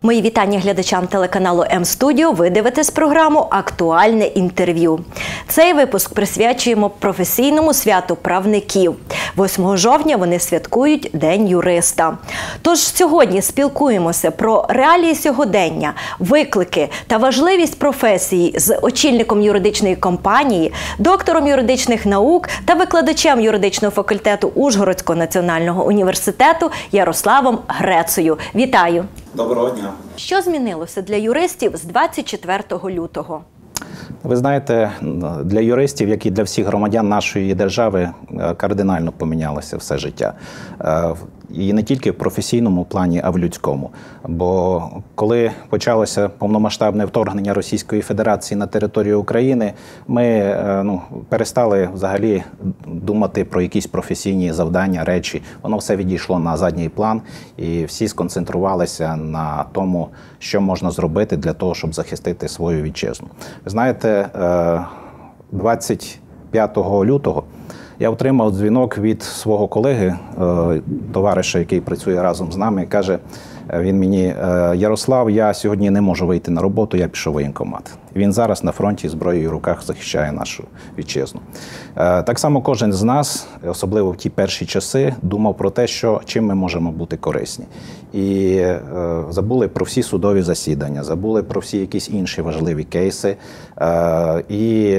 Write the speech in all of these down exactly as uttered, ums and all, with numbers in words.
Мої вітання глядачам телеканалу М-студіо. Ви дивитесь програму «Актуальне інтерв'ю». Цей випуск присвячуємо професійному святу правників. восьмого жовтня вони святкують День юриста. Тож сьогодні спілкуємося про реалії сьогодення, виклики та важливість професії з очільником юридичної компанії, доктором юридичних наук та викладачем юридичного факультету Ужгородського національного університету Ярославом Грецею. Вітаю! Доброго дня! Що змінилося для юристів з двадцять четвертого лютого? Ви знаєте, для юристів, як і для всіх громадян нашої держави, кардинально помінялося все життя. І не тільки в професійному плані, а в людському. Бо коли почалося повномасштабне вторгнення Російської Федерації на територію України, ми ну, перестали взагалі думати про якісь професійні завдання, речі. Воно все відійшло на задній план, і всі сконцентрувалися на тому, що можна зробити для того, щоб захистити свою вітчизну. Ви знаєте, двадцять п'ятого лютого я отримав дзвінок від свого колеги, товариша, який працює разом з нами, каже він мені: Ярослав, я сьогодні не можу вийти на роботу, я пішов в воєнкомат. Він зараз на фронті зброєю в руках захищає нашу вітчизну. Так само кожен з нас, особливо в ті перші часи, думав про те, що чим ми можемо бути корисні. І забули про всі судові засідання, забули про всі якісь інші важливі кейси. І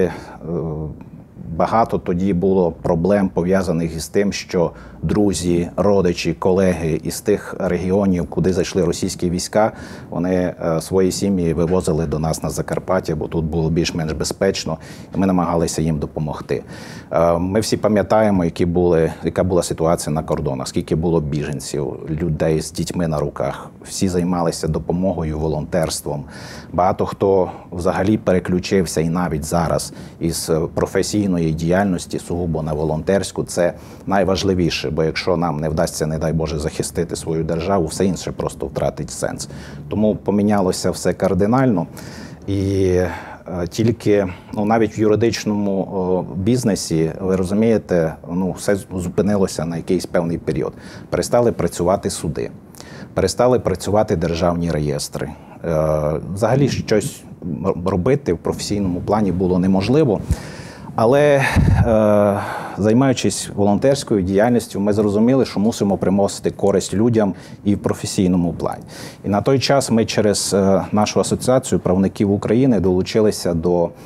багато тоді було проблем, пов'язаних із тим, що друзі, родичі, колеги із тих регіонів, куди зайшли російські війська, вони свої сім'ї вивозили до нас на Закарпаття, бо тут було більш-менш безпечно, і ми намагалися їм допомогти. Ми всі пам'ятаємо, які були, яка була ситуація на кордонах, скільки було біженців, людей з дітьми на руках. Всі займалися допомогою, волонтерством. Багато хто взагалі переключився і навіть зараз із професійної діяльності сугубо на волонтерську. Це найважливіше, бо якщо нам не вдасться, не дай Боже, захистити свою державу, все інше просто втратить сенс. Тому помінялося все кардинально. І тільки ну, навіть в юридичному о, бізнесі, ви розумієте, ну, все зупинилося на якийсь певний період. Перестали працювати суди, перестали працювати державні реєстри. Е, взагалі щось робити в професійному плані було неможливо. Але е, займаючись волонтерською діяльністю, ми зрозуміли, що мусимо приносити користь людям і в професійному плані. І на той час ми через е, нашу асоціацію правників України долучилися до е,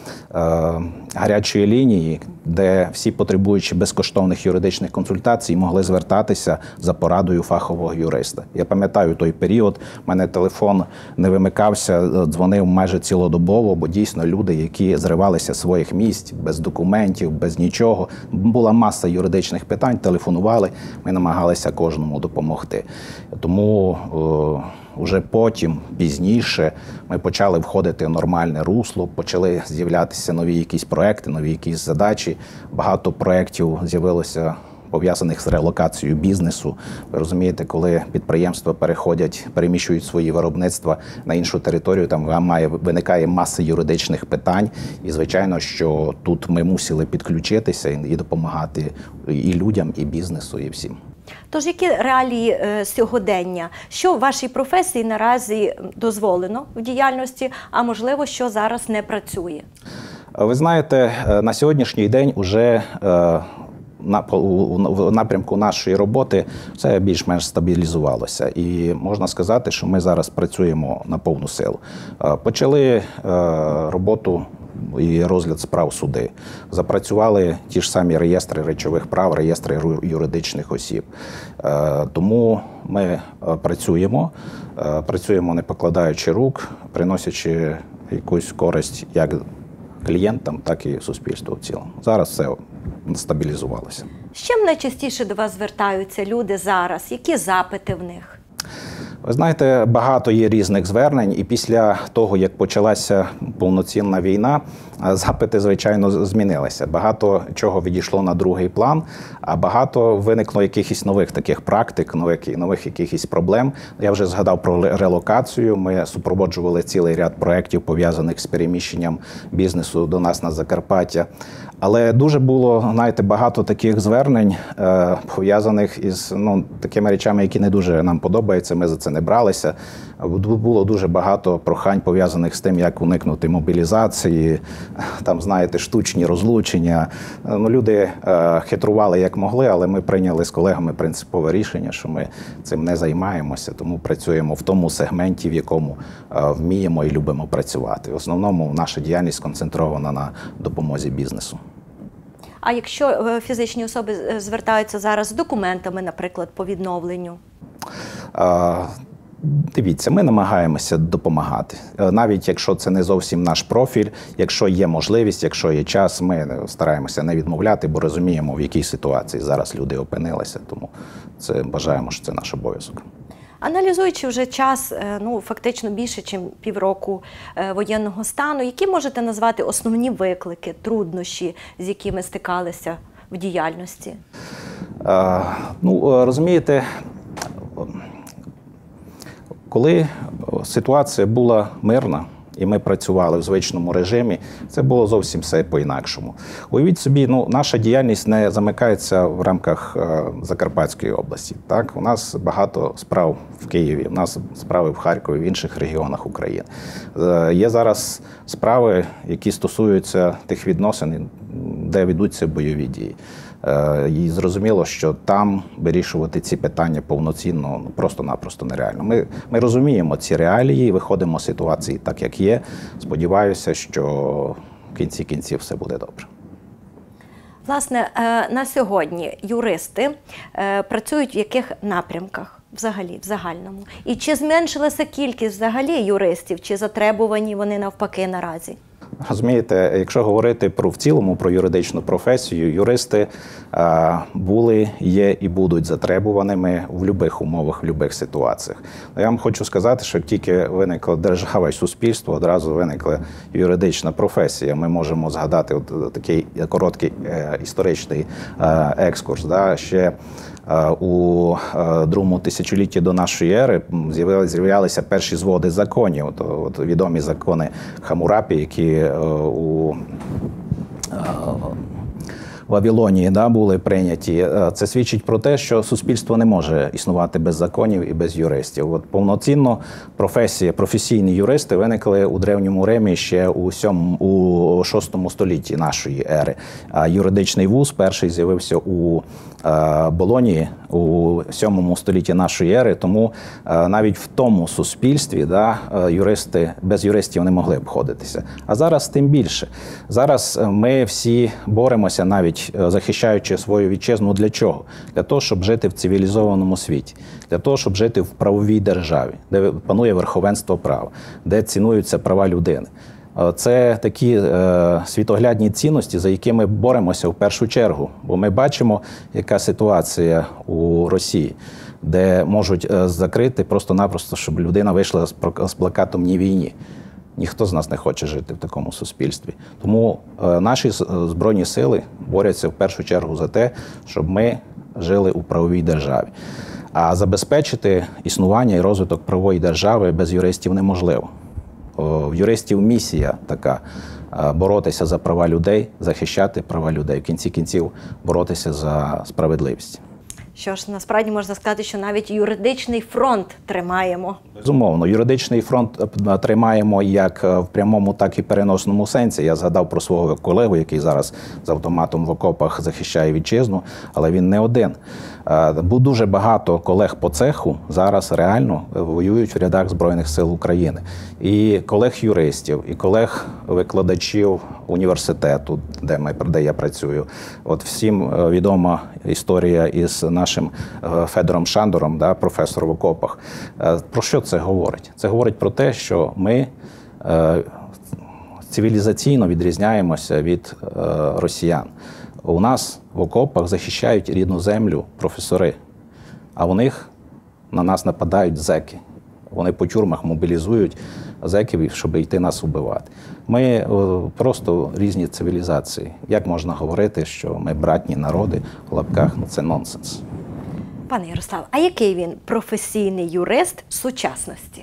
гарячої лінії, де всі потребуючі безкоштовних юридичних консультацій могли звертатися за порадою фахового юриста. Я пам'ятаю той період, в мене телефон не вимикався, дзвонив майже цілодобово, бо дійсно люди, які зривалися з своїх місць, без документів, без нічого. Була маса юридичних питань, телефонували, ми намагалися кожному допомогти. Тому о, вже потім, пізніше, ми почали входити в нормальне русло, почали з'являтися нові якісь проекти, нові якісь задачі. Багато проєктів з'явилося пов'язаних з релокацією бізнесу. Ви розумієте, коли підприємства переходять, переміщують свої виробництва на іншу територію, там має, виникає маса юридичних питань. І, звичайно, що тут ми мусили підключитися і допомагати і людям, і бізнесу, і всім. Тож, які реалії е, сьогодення? Що в вашій професії наразі дозволено в діяльності, а можливо, що зараз не працює? Ви знаєте, на сьогоднішній день уже е, На, в напрямку нашої роботи все більш-менш стабілізувалося. І можна сказати, що ми зараз працюємо на повну силу. Почали роботу і розгляд справ суди. Запрацювали ті ж самі реєстри речових прав, реєстри юридичних осіб. Тому ми працюємо, працюємо не покладаючи рук, приносячи якусь користь як клієнтам, так і суспільству в цілому. Зараз все стабілізувалося. З чим найчастіше до вас звертаються люди зараз? Які запити в них? Ви знаєте, багато є різних звернень, і після того, як почалася повноцінна війна, запити, звичайно, змінилися. Багато чого відійшло на другий план, а багато виникло якихось нових таких практик, нових, нових якихось проблем. Я вже згадав про релокацію. Ми супроводжували цілий ряд проєктів, пов'язаних з переміщенням бізнесу до нас на Закарпаття. Але дуже було, знаєте, багато таких звернень, е, пов'язаних із ну, такими речами, які не дуже нам подобаються, ми за це не не бралися. Було дуже багато прохань, пов'язаних з тим, як уникнути мобілізації, там, знаєте, штучні розлучення. Ну, люди е, хитрували як могли, але ми прийняли з колегами принципове рішення, що ми цим не займаємося, тому працюємо в тому сегменті, в якому е, вміємо і любимо працювати. В основному наша діяльність сконцентрована на допомозі бізнесу. А якщо фізичні особи звертаються зараз з документами, наприклад, по відновленню? Е, Дивіться, ми намагаємося допомагати. Навіть якщо це не зовсім наш профіль, якщо є можливість, якщо є час, ми стараємося не відмовляти, бо розуміємо, в якій ситуації зараз люди опинилися. Тому це вважаємо, що це наш обов'язок. Аналізуючи вже час, ну, фактично більше, ніж півроку воєнного стану, які можете назвати основні виклики, труднощі, з якими стикалися в діяльності? А, ну, розумієте, коли ситуація була мирна, і ми працювали в звичному режимі, це було зовсім все по-інакшому. Уявіть собі, ну, наша діяльність не замикається в рамках е, Закарпатської області. Так? У нас багато справ в Києві, у нас справи в Харкові, в інших регіонах України. Е, є зараз справи, які стосуються тих відносин, де ведуться бойові дії. І зрозуміло, що там вирішувати ці питання повноцінно ну, просто-напросто нереально. Ми, ми розуміємо ці реалії, виходимо з ситуації так, як є. Сподіваюся, що в кінці кінців все буде добре. Власне, на сьогодні юристи працюють в яких напрямках взагалі, в загальному? І чи зменшилася кількість взагалі юристів, чи затребувані вони навпаки наразі? Розумієте, якщо говорити про в цілому про юридичну професію, юристи а, були, є і будуть затребуваними в будь-яких умовах, в будь-яких ситуаціях. Я вам хочу сказати, що як тільки виникла держава і суспільство, одразу виникла юридична професія. Ми можемо згадати от такий короткий е, історичний е, екскурс. Да? Ще у другому тисячолітті до нашої ери з'являлися перші зводи законів, от, от відомі закони Хамурапі, які у Вавилонії да, були прийняті. Це свідчить про те, що суспільство не може існувати без законів і без юристів. От повноцінно професія, професійні юристи виникли у Древньому Римі ще у сьомому, у шостому столітті нашої ери. А юридичний вуз перший з'явився у Болонії у сьомому столітті нашої ери, тому навіть в тому суспільстві да, юристи, без юристів не могли обходитися. А зараз тим більше. Зараз ми всі боремося, навіть захищаючи свою вітчизну, для чого? Для того, щоб жити в цивілізованому світі, для того, щоб жити в правовій державі, де панує верховенство права, де цінуються права людини. Це такі е, світоглядні цінності, за якими боремося в першу чергу. Бо ми бачимо, яка ситуація у Росії, де можуть е, закрити просто-напросто, щоб людина вийшла з, з плакатом «Ні війні». Ніхто з нас не хоче жити в такому суспільстві. Тому е, наші Збройні сили борються в першу чергу за те, щоб ми жили у правовій державі. А забезпечити існування і розвиток правової держави без юристів неможливо. В юристів місія така – боротися за права людей, захищати права людей, в кінці кінців боротися за справедливість. Що ж, насправді можна сказати, що навіть юридичний фронт тримаємо. Безумовно, юридичний фронт тримаємо як в прямому, так і переносному сенсі. Я згадав про свого колегу, який зараз з автоматом в окопах захищає вітчизну, але він не один. Бо дуже багато колег по цеху зараз реально воюють в рядах Збройних сил України. І колег-юристів, і колег-викладачів університету, де, ми, де я працюю. От всім відома історія із нашим Федором Шандором, да, професор в окопах. Про що це говорить? Це говорить про те, що ми цивілізаційно відрізняємося від росіян. У нас в окопах захищають рідну землю професори, а у них на нас нападають зеки. Вони по тюрмах мобілізують зеків, щоб йти нас вбивати. Ми просто різні цивілізації. Як можна говорити, що ми братні народи в лапках? Ну, це нонсенс. Пане Ярослав, а який він професійний юрист сучасності?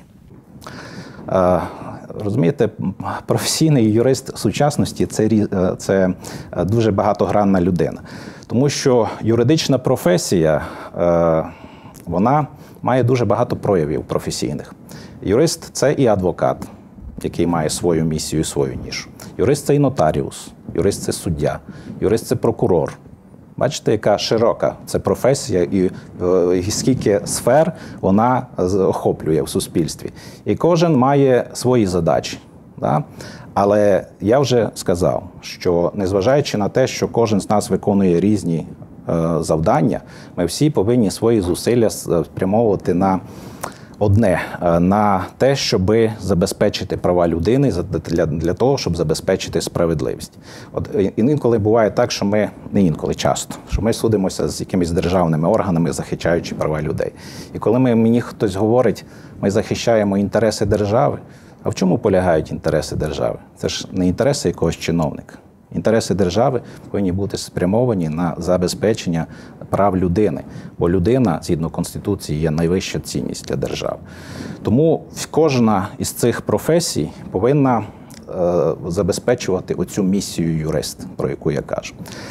А, розумієте, професійний юрист сучасності – це, це дуже багатогранна людина. Тому що юридична професія вона має дуже багато проявів професійних. Юрист – це і адвокат, який має свою місію і свою нішу. Юрист – це і нотаріус, юрист – це суддя, юрист – це прокурор. Бачите, яка широка це професія і, і скільки сфер вона охоплює в суспільстві. І кожен має свої задачі. Да? Але я вже сказав, що незважаючи на те, що кожен з нас виконує різні е, завдання, ми всі повинні свої зусилля спрямовувати на одне, на те, щоб забезпечити права людини, для, для того, щоб забезпечити справедливість. От інколи буває так, що ми, не інколи, часто, що ми судимося з якимись державними органами, захищаючи права людей. І коли ми, мені хтось говорить, ми захищаємо інтереси держави, а в чому полягають інтереси держави? Це ж не інтереси якогось чиновника. Інтереси держави повинні бути спрямовані на забезпечення прав людини, бо людина, згідно Конституції, є найвища цінність для держави. Тому кожна із цих професій повинна е, забезпечувати оцю місію юрист, про яку я кажу.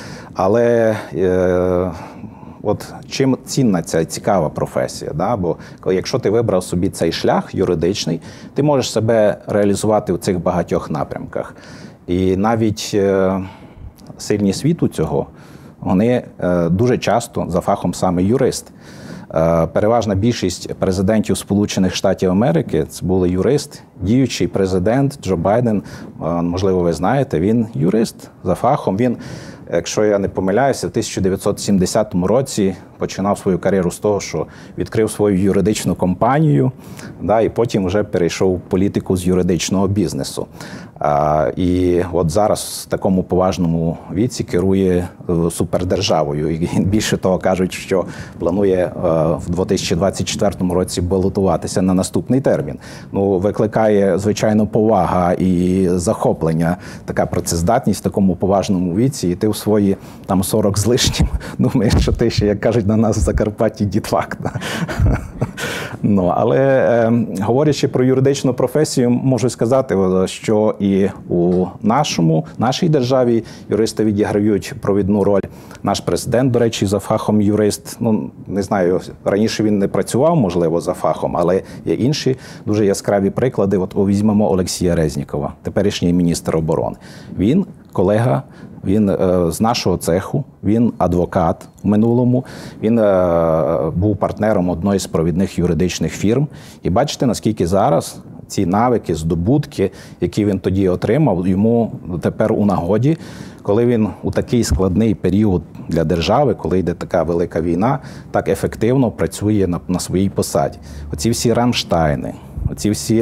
Але е, от чим цінна ця цікава професія? Да? Бо якщо ти вибрав собі цей шлях юридичний, ти можеш себе реалізувати в цих багатьох напрямках. І навіть е, сильні світу цього, вони е, дуже часто за фахом саме юрист. Е, переважна більшість президентів Сполучених Штатів Америки – це були юрист. Діючий президент Джо Байден, е, можливо, ви знаєте, він юрист за фахом. Він, якщо я не помиляюся, в тисяча дев'ятсот сімдесятому році починав свою кар'єру з того, що відкрив свою юридичну компанію, да, і потім вже перейшов в політику з юридичного бізнесу. А, і от зараз в такому поважному віці керує супердержавою. І більше того, кажуть, що планує в дві тисячі двадцять четвертому році балотуватися на наступний термін. Ну, викликає, звичайно, повага і захоплення, така працездатність в такому поважному віці. І ти в свої там сорок з лишнім думаєш, що ти ще, як кажуть на нас в Закарпатті, дітвак. Ну, але е, говорячи про юридичну професію, можу сказати, що і у нашому, нашій державі юристи відіграють провідну роль. Наш президент, до речі, за фахом юрист, ну, не знаю, раніше він не працював, можливо, за фахом, але є інші дуже яскраві приклади. От візьмемо Олексія Резнікова, теперішній міністр оборони. Він колега, він е, з нашого цеху, він адвокат в минулому, він е, був партнером одної з провідних юридичних фірм. І бачите, наскільки зараз ці навики, здобутки, які він тоді отримав, йому тепер у нагоді, коли він у такий складний період для держави, коли йде така велика війна, так ефективно працює на, на своїй посаді. Оці всі Рамштайни, оці всі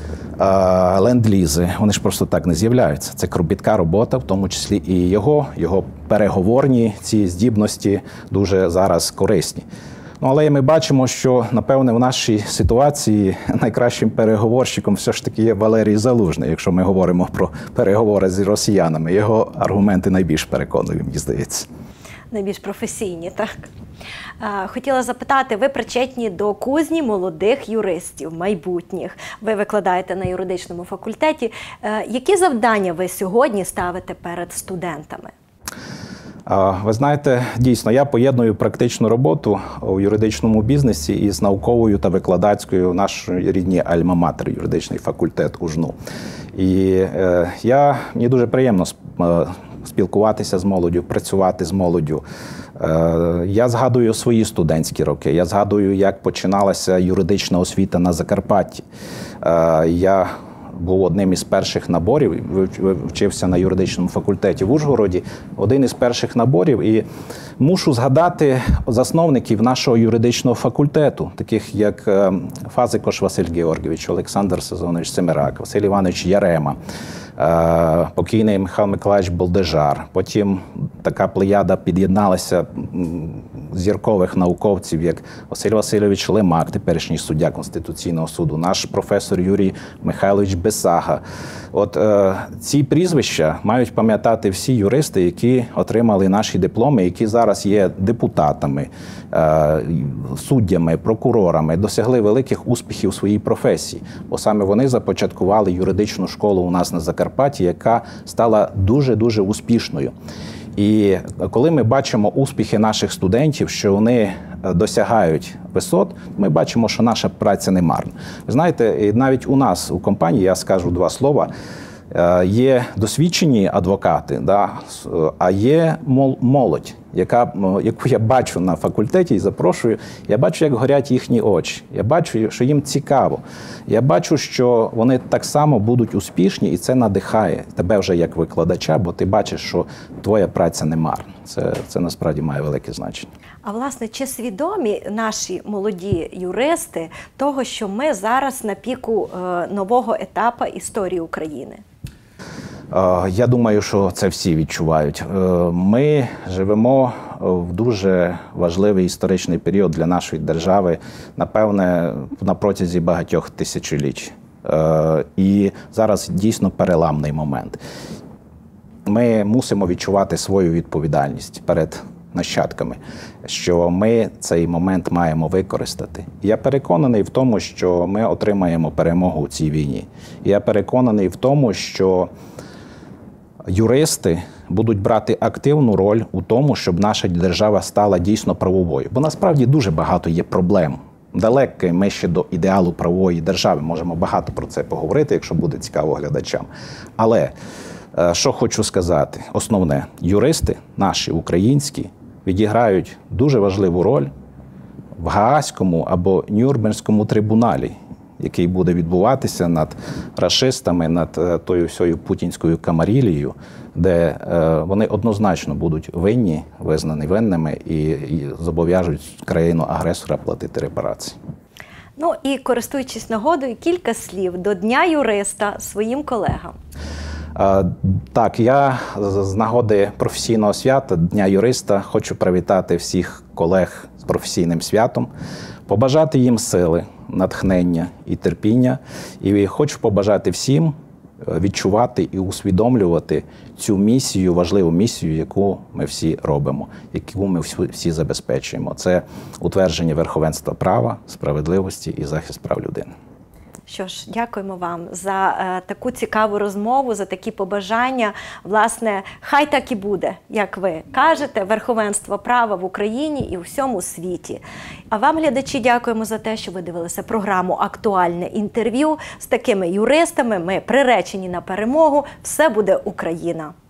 ленд-лізи, вони ж просто так не з'являються. Це кропітка робота, в тому числі і його, його переговорні ці здібності дуже зараз корисні. Ну, але ми бачимо, що, напевне, в нашій ситуації найкращим переговорщиком все ж таки є Валерій Залужний, якщо ми говоримо про переговори з росіянами. Його аргументи найбільш переконливі, мені здається. Найбільш професійні, так. Хотіла запитати, ви причетні до кузні молодих юристів, майбутніх. Ви викладаєте на юридичному факультеті. Які завдання ви сьогодні ставите перед студентами? Ви знаєте, дійсно, я поєдную практичну роботу у юридичному бізнесі із науковою та викладацькою в нашій рідній альма-матер, юридичний факультет УЖНУ. І е, я, мені дуже приємно спілкуватися з молоддю, працювати з молоддю. Е, я згадую свої студентські роки, я згадую, як починалася юридична освіта на Закарпатті. Е, я був одним із перших наборів, вчився на юридичному факультеті в Ужгороді, один із перших наборів. І мушу згадати засновників нашого юридичного факультету, таких як Фазикош Василь Георгійович, Олександр Сезонович Семирак, Василь Іванович Ярема, покійний Михайло Миколаївич Болдежар. Потім така плеяда під'єдналася зіркових науковців, як Василь Васильович Лемак, теперішній суддя Конституційного суду, наш професор Юрій Михайлович Бесага. От е, ці прізвища мають пам'ятати всі юристи, які отримали наші дипломи, які зараз є депутатами, е, суддями, прокурорами, досягли великих успіхів у своїй професії. Бо саме вони започаткували юридичну школу у нас на Закарпатті, яка стала дуже-дуже успішною. І коли ми бачимо успіхи наших студентів, що вони досягають висот, ми бачимо, що наша праця не марна. Ви знаєте, навіть у нас у компанії, я скажу два слова, є досвідчені адвокати, да, а є молодь, яка, яку я бачу на факультеті і запрошую. Я бачу, як горять їхні очі. Я бачу, що їм цікаво. Я бачу, що вони так само будуть успішні, і це надихає тебе вже як викладача, бо ти бачиш, що твоя праця не марна. Це, це насправді має велике значення. А власне, чи свідомі наші молоді юристи того, що ми зараз на піку нового етапу історії України? Я думаю, що це всі відчувають. Ми живемо в дуже важливий історичний період для нашої держави, напевне, на протязі багатьох тисячоліть. І зараз дійсно переламний момент. Ми мусимо відчувати свою відповідальність перед нащадками, що ми цей момент маємо використати. Я переконаний в тому, що ми отримаємо перемогу у цій війні. Я переконаний в тому, що юристи будуть брати активну роль у тому, щоб наша держава стала дійсно правовою. Бо насправді дуже багато є проблем. Далеко ми ще до ідеалу правової держави. Можемо багато про це поговорити, якщо буде цікаво глядачам. Але, що хочу сказати, основне, юристи наші, українські, відіграють дуже важливу роль в Гаазькому або Нюрнберзькому трибуналі, який буде відбуватися над рашистами, над тою всією путінською камарілією, де вони однозначно будуть винні, визнані винними і, і зобов'яжуть країну-агресора платити репарації. Ну і, користуючись нагодою, кілька слів до Дня юриста своїм колегам. Так, я з нагоди професійного свята, Дня юриста, хочу привітати всіх колег з професійним святом, побажати їм сили, натхнення і терпіння. І хочу побажати всім відчувати і усвідомлювати цю місію, важливу місію, яку ми всі робимо, яку ми всі забезпечуємо. Це утвердження верховенства права, справедливості і захист прав людини. Що ж, дякуємо вам за е, таку цікаву розмову, за такі побажання. Власне, хай так і буде, як ви кажете, верховенство права в Україні і у всьому світі. А вам, глядачі, дякуємо за те, що ви дивилися програму «Актуальне інтерв'ю» з такими юристами. Ми приречені на перемогу. Все буде Україна!